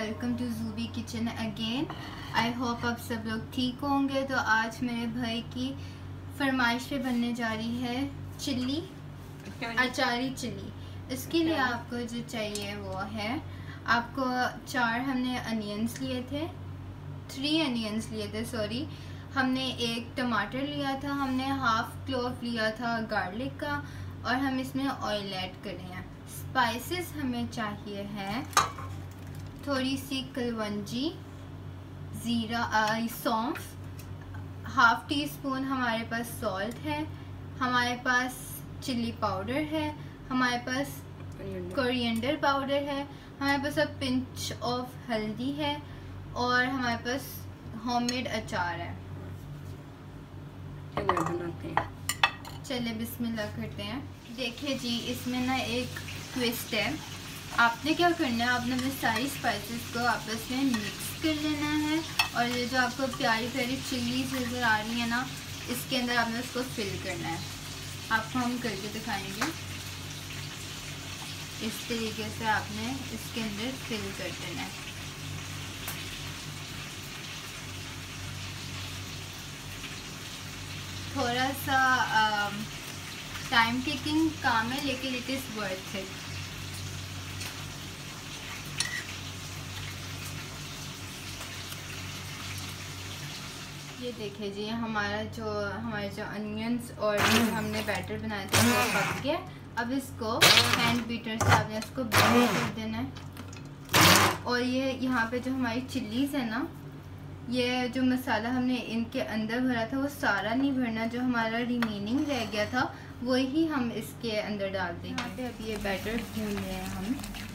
Welcome to Zoobi kitchen again. I hope आप सब लोग ठीक होंगे। तो आज मेरे भाई की फरमाइश पे बनने जा रही है चिल्ली, अचारी चिल्ली। इसके लिए आपको जो चाहिए वो है, आपको 4 हमने अनियंस लिए थे, 3 अनियंस लिए थे सॉरी। हमने 1 टमाटर लिया था, हमने हाफ क्लोव लिया था गार्लिक का, और हम इसमें ऑयल ऐड करें हैं। स्पाइसेस हमें चाहिए है थोड़ी सी कलवंजी, ज़ीरा, सौंफ, हाफ टी स्पून हमारे पास सॉल्ट है, हमारे पास चिल्ली पाउडर है, हमारे पास कोरिएंडर पाउडर है, हमारे पास अब पिंच ऑफ हल्दी है, और हमारे पास होममेड अचार है। चले बिस्मिल्लाह करते हैं। देखिए जी, इसमें ना एक ट्विस्ट है। आपने क्या करना है, आपने अपने सारी स्पाइसेस को आपस में मिक्स कर लेना है, और ये जो आपको प्यारी प्यारी चिल्लीज नज़र आ रही है ना, इसके अंदर आपने उसको फिल करना है। आपको हम करके दिखाएंगे। इस तरीके से आपने इसके अंदर फिल कर देना है। थोड़ा सा टाइम टेकिंग काम है, लेकिन इट इज़ वर्थ इट। ये देखिए जी, हमारे जो अनियंस और हमने बैटर बनाया था वो पक गया। अब इसको हैंड बीटर से आपने इसको बीट कर देना है। और ये यहाँ पे जो हमारी चिल्लीज़ है ना, ये जो मसाला हमने इनके अंदर भरा था वो सारा नहीं भरना, जो हमारा रिमेनिंग रह गया था वही हम इसके अंदर डाल देंगे। यहाँ पे अब ये बैटर भून रहे हैं हम।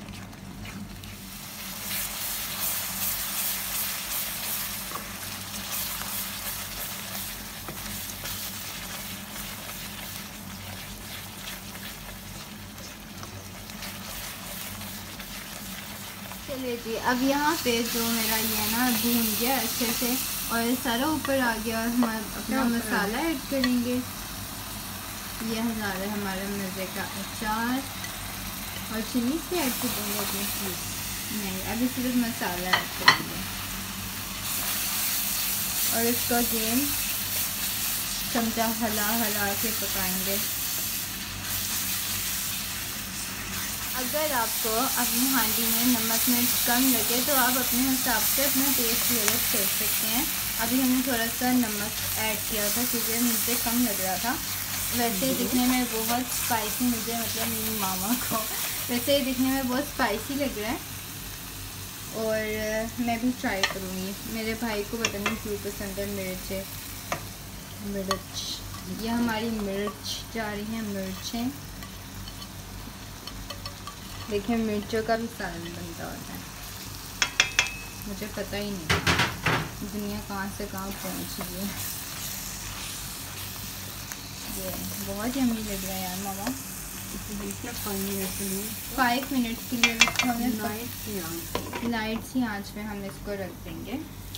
चलिए जी, अब यहाँ पे जो मेरा ये ना भून गया अच्छे से और सारा ऊपर आ गया, और हम अपना मसाला ऐड करेंगे। ये है हमारा मज़े का अचार, और चिल्ली से ऐड कर देंगे अपनी। नहीं, अभी सिर्फ मसाला ऐड करेंगे और इसको अगेन चमचा हिला के पकाएंगे। अगर आपको अपनी हांडी में नमक मिर्च कम लगे तो आप अपने हिसाब से अपना टेस्ट डेवलप कर सकते हैं। अभी हमने थोड़ा सा नमक ऐड किया था क्योंकि मुझे कम लग रहा था। वैसे दिखने में बहुत स्पाइसी, मुझे मतलब मेरी मामा को वैसे दिखने में बहुत स्पाइसी लग रहा है, और मैं भी ट्राई करूँगी। मेरे भाई को पता नहीं क्यों पसंद है मिर्च। ये हमारी मिर्च जा रही है, मिर्चें। देखिए, मिर्चों का भी सालन बनता होता है, मुझे पता ही नहीं दुनिया कहाँ से कहाँ पहुँच गई है। ये बहुत यम्मी लग रहा है यार मामा। 5 मिनट के लिए इसको हमें लाइट सी आंच पे हम इसको रख देंगे।